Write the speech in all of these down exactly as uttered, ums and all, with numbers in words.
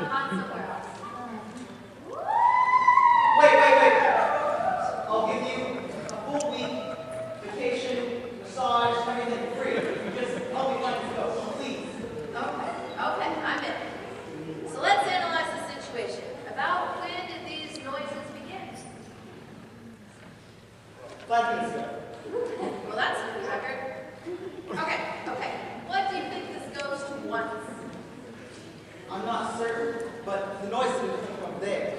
hot somewhere else. Wait, wait, wait. I'll give you a full week, vacation, massage, everything free. You just help me find the ghost, please. Okay, okay, I'm in. So let's analyze the situation. About when did these noises begin? Five minutes ago. Well, that's a good record. Okay, okay. What do you think this ghost wants? I'm not certain, but the noise is coming from there.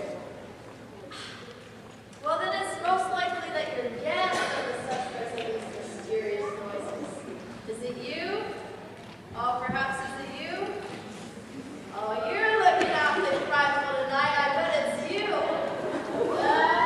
Well, then it's most likely that your guess are the suspects of these mysterious noises. Is it you? Oh, perhaps is it you? Oh, you're looking awfully frightful tonight. I bet it's you. Uh,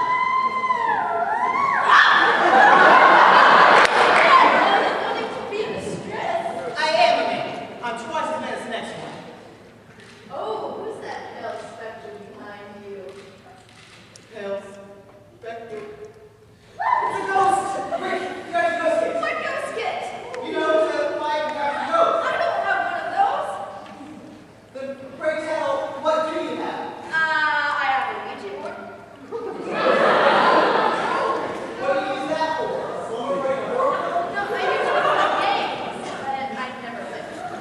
Nothing to be distressed. I am a man. I'm twice as mad as the next one. Oh, who's that pale specter behind you? Pale specter. It's a ghost! Quick, you guys ghost it. What ghost kit? You know the five guys ghost. I don't have one of those. Then pray tell, what do you have? Uh, I have a Ouija board. What do you use that for? Slow break door? No, I use it for games, but I never play.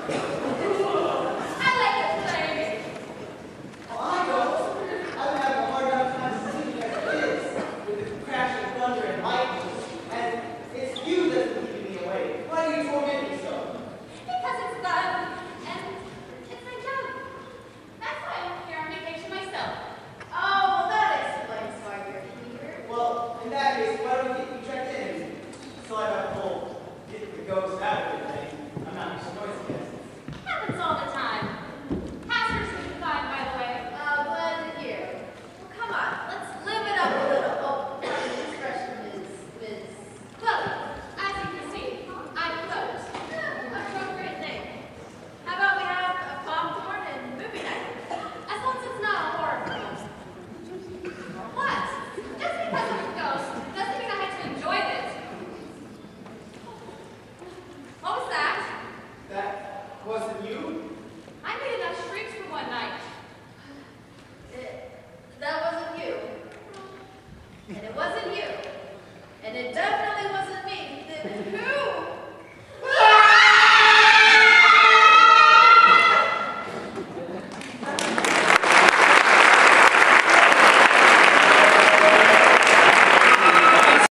I like to play. Well, I don't. I've been having a hard enough time sleeping as it is, with the crash of thunder and lightning, and it's you that's been keeping me awake. Why do you torment me so? Because it's fun, and it's my job. That's why I'm here on vacation myself. Oh, well, that explains why you're here. Well, in that case, why don't we get you checked in? So I got the whole get the ghost out of it thing. I'm not used to noise against. Happens all the time. Passers are fine, by the way. Uh, glad to hear. Well, come on, let's live it up a little. Oh, pardon the expression, Miz Miz Chloe. As you can see, I'm close. Appropriate name. How about we have a popcorn and movie night? As long as it's not a horror film. What? Just because I'm a ghost doesn't mean I have to enjoy this. What was that? That wasn't you? I made enough shrieks for one night. It, that wasn't you. And it wasn't